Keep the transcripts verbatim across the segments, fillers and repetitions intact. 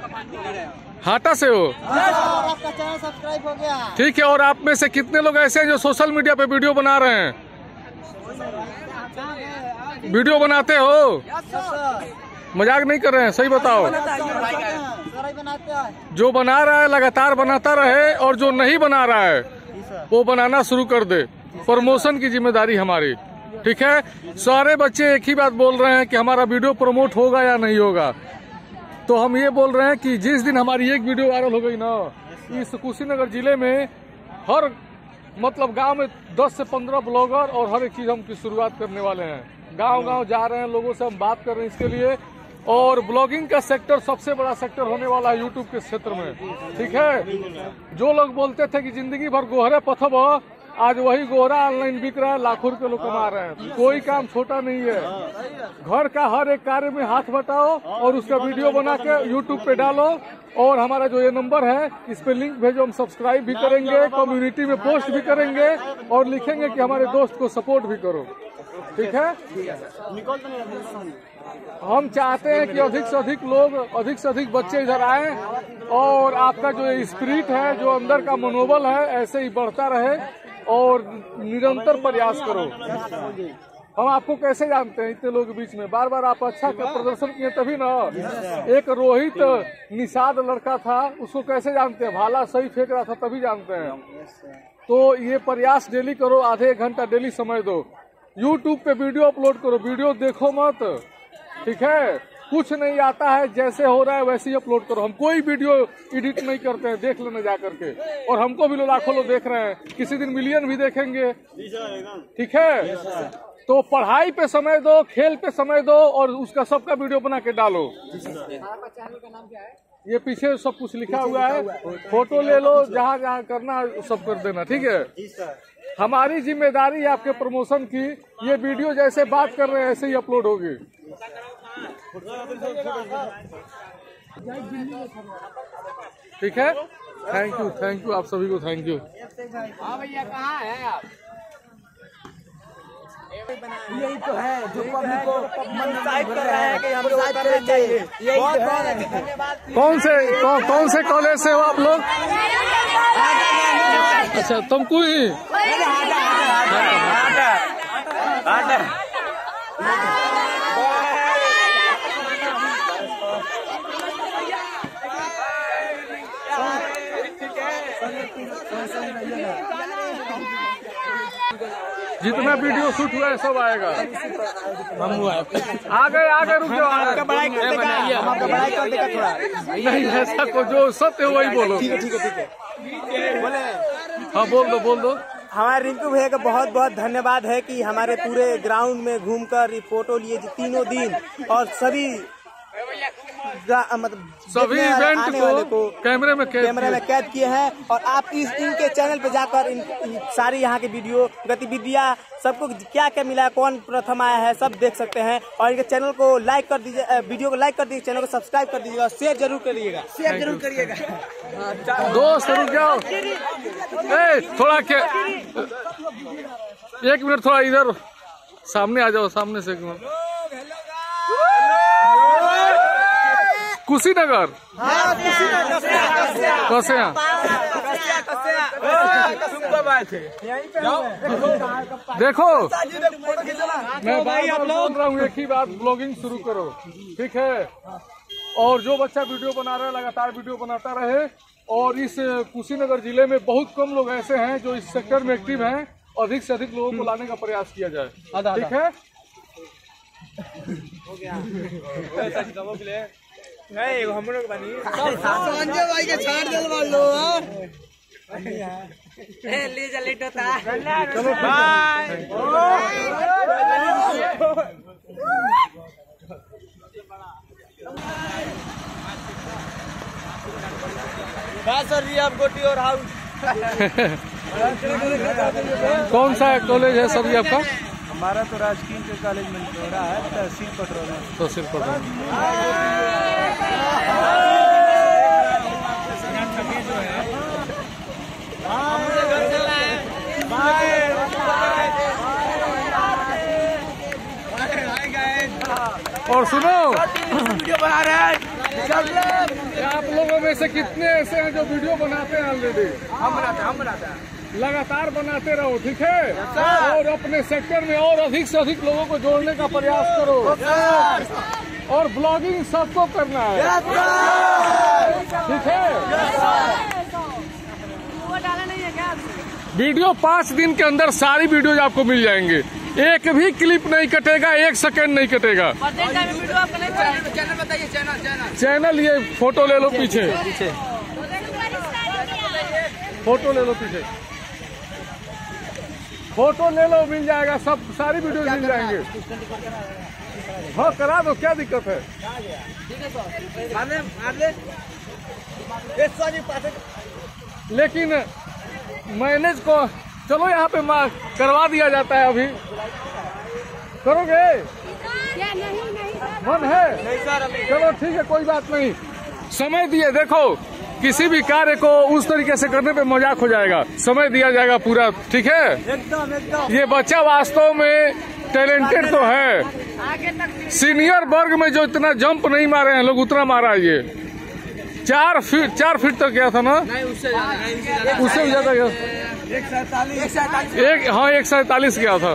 हाटा से हो? आपका चैनल सब्सक्राइब हो गया। ठीक है। और आप में से कितने लोग ऐसे हैं जो सोशल मीडिया पे वीडियो बना रहे हैं? वीडियो बनाते हो? मजाक नहीं कर रहे हैं, सही बताओ। जो बना रहा है लगातार बनाता रहे, और जो नहीं बना रहा है वो बनाना शुरू कर दे। प्रमोशन की जिम्मेदारी हमारी, ठीक है। सारे बच्चे एक ही बात बोल रहे हैं कि हमारा वीडियो प्रमोट होगा या नहीं होगा। तो हम ये बोल रहे हैं कि जिस दिन हमारी एक वीडियो वायरल हो गई ना, इस कुशीनगर जिले में हर मतलब गांव में दस से पंद्रह ब्लॉगर और हर एक चीज हम की शुरुआत करने वाले हैं। गांव गांव जा रहे हैं, लोगों से हम बात कर रहे हैं इसके लिए। और ब्लॉगिंग का सेक्टर सबसे बड़ा सेक्टर होने वाला है यूट्यूब के क्षेत्र में, ठीक है। जो लोग बोलते थे कि जिंदगी भर गोहरे पथब, आज वही गोहरा ऑनलाइन बिक रहा है, लाखों रुपए लोग कमा रहे हैं। कोई काम छोटा नहीं है। घर का हर एक कार्य में हाथ बटाओ और उसका वीडियो बना के यूट्यूब पे डालो। और हमारा जो ये नंबर है इस पे लिंक भेजो, हम सब्सक्राइब भी करेंगे, कम्युनिटी में पोस्ट भी करेंगे और लिखेंगे कि हमारे दोस्त को सपोर्ट भी करो, ठीक है। हम चाहते हैं कि अधिक से अधिक लोग, अधिक से अधिक बच्चे इधर आए और आपका जो स्पिरिट है, जो अंदर का मनोबल है, ऐसे ही बढ़ता रहे और निरंतर प्रयास करो। हम आपको कैसे जानते हैं इतने लोगों के बीच में? बार बार आप अच्छा प्रदर्शन किए तभी ना। एक रोहित निषाद लड़का था, उसको कैसे जानते हैं? भाला सही फेंक रहा था तभी जानते हैं। तो ये प्रयास डेली करो, आधे एक घंटा डेली समय दो। यूट्यूब पे वीडियो अपलोड करो, वीडियो देखो मत, ठीक है। कुछ नहीं आता है, जैसे हो रहा है वैसे ही अपलोड करो। हम कोई वीडियो एडिट नहीं करते हैं, देख लेना जा करके। और हमको भी लाखों लोग देख रहे हैं, किसी दिन मिलियन भी देखेंगे, ठीक है। तो पढ़ाई पे समय दो, खेल पे समय दो और उसका सबका वीडियो बना के डालो। ये पीछे सब कुछ लिखा हुआ है, फोटो ले लो, जहाँ जहाँ करना सब कर देना, ठीक है। हमारी जिम्मेदारी है आपके प्रमोशन की। ये वीडियो जैसे बात कर रहे हैं ऐसे ही अपलोड होगी। ठीक है। थैंक यू, थैंक यू आप सभी को, थैंक यू। हाँ भैया, कहाँ है आप? यही तो है जो पब्लिक को प्रोत्साहित कर रहा है कि हम लोग करना चाहिए। बहुत बहुत धन्यवाद। कौन से कौन, कौन से कॉलेज से हो आप लोग? अच्छा, तुमको ही जितना वीडियो शूट हुआ है सब आएगा। हम हुआ आगे आगे रुक जाओ, आपका बड़ाई कर देगा, आपका बड़ाई कर देगा थोड़ा। नहीं ऐसा को जो सत्य वही बोलो। ठीक है ठीक है ठीक है बोले। हाँ बोल दो बोल दो। हमारे रिंकू भैया का बहुत बहुत धन्यवाद है कि हमारे पूरे ग्राउंड में घूमकर फोटो लिए तीनों दिन और सभी मतलब सभी इवेंट को, को कैमरे में कैद कैमरे में कैद किए हैं। और आप इस इनके चैनल पे जाकर इन, इन सारी यहाँ की वीडियो गतिविधियाँ सबको क्या क्या मिला है, कौन प्रथम आया है, सब देख सकते हैं। और इनके चैनल को लाइक कर दीजिए, वीडियो को लाइक कर दीजिए, चैनल को सब्सक्राइब कर दीजिएगा, शेयर जरूर करिएगा, शेयर जरूर करिएगा। दोस्त रुक जाओ, ए थोड़ा के एक मिनट, थोड़ा इधर सामने आ जाओ, सामने से एक मिनट। कुशीनगर कैसे हैं? देखो मैं भाई आप बोल रहा हूँ एक ही बात, ब्लॉगिंग शुरू करो, ठीक है। और जो बच्चा वीडियो बना रहा है लगातार वीडियो बनाता रहे। और इस कुशीनगर जिले में बहुत कम लोग ऐसे हैं जो इस सेक्टर में एक्टिव हैं। अधिक से अधिक लोगों को लाने का प्रयास किया जाए, ठीक है। नहीं हम लोग बनी संजय भाई के छाड़ दे मान लो। ए ले जा लेट होता। चलो बाय बाय सर जी आप गोटी और हाउस। कौन सा कॉलेज है सर जी आपका? हमारा तो राजकीय इंटर कॉलेज मंडोरा है, तहसील पटरौदा। तहसील पटरौदा। और सुनो वीडियो बना रहे हैं। आप लोगों में से कितने ऐसे हैं जो वीडियो बनाते हैं ऑलरेडी? हम बनाते हैं हम बनाते हैं लगातार बनाते रहो, ठीक है, और अपने सेक्टर में और अधिक से अधिक लोगों को जोड़ने का प्रयास करो। और ब्लॉगिंग सबको करना है, ठीक है। वीडियो पाँच दिन के अंदर सारी वीडियोज आपको मिल जाएंगे, एक भी क्लिप नहीं कटेगा, एक सेकंड नहीं कटेगा। चैनल बताइए, चैनल चैनल चैनल ये फोटो ले लो पीछे, फोटो ले लो पीछे, फोटो ले लो, मिल जाएगा, सब सारी वीडियो मिल जाएंगे। हाँ करा दो, क्या दिक्कत है। लेकिन मैनेज को चलो यहाँ पे करवा दिया जाता है, अभी करोगे? मन है? चलो ठीक है, कोई बात नहीं, समय दिए। देखो किसी भी कार्य को उस तरीके से करने पे मजाक हो जाएगा, समय दिया जाएगा पूरा, ठीक है। एकदम एकदम ये बच्चा वास्तव में टैलेंटेड तो है, सीनियर वर्ग में जो इतना जंप नहीं मारे हैं लोग उतना मारा ये, चार फीट चार फीट तक गया था ना, उससे भी ज्यादा गया, एक सैतालीस एक हाँ एक सैतालीस गया था।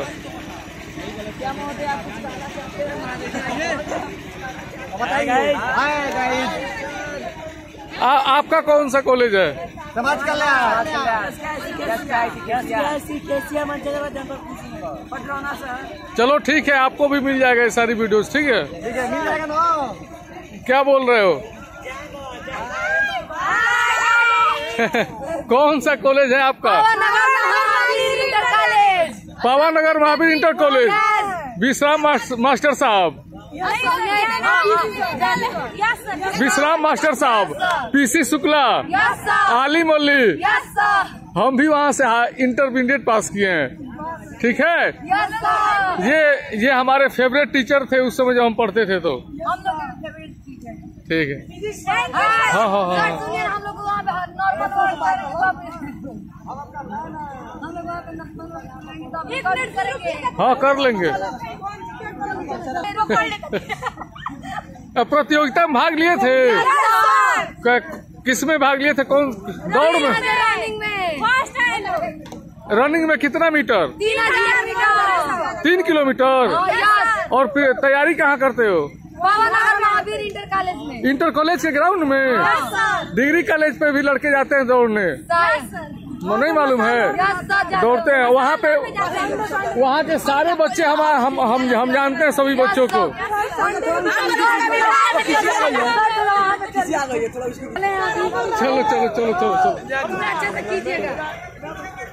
आ, आपका कौन सा कॉलेज है? समाज कल्याण चलो ठीक है, आपको भी मिल जाएगा ये सारी वीडियोस, ठीक है। ठीक है, मिल जाएगा ना। क्या बोल रहे हो? कौन सा कॉलेज है आपका? Pawanagar Mahavir inter college, Vishram master साहब, विश्राम मास्टर साहब, पीसी शुक्ला, आलिम अली, हम भी वहाँ से इंटरमीडिएट पास किए हैं, ठीक है। ये ये हमारे फेवरेट टीचर थे उस समय जब हम पढ़ते थे, तो ठीक है। हाँ हाँ हाँ हाँ कर लेंगे। प्रतियोगिता में भाग लिए थे? किस में भाग लिए थे? कौन दौड़ में? रनिंग में कितना मीटर? तीन किलोमीटर। और फिर तैयारी कहाँ करते हो? महावीर इंटर कॉलेज में। इंटर कॉलेज के ग्राउंड में? डिग्री कॉलेज पे भी लड़के जाते हैं दौड़ने, नहीं मालूम है? दौड़ते हैं वहाँ पे, वहाँ के सारे बच्चे हम हम हम हम जानते हैं सभी बच्चों को। चलो चलो चलो चलो चलो चलो अच्छे से कीजिएगा।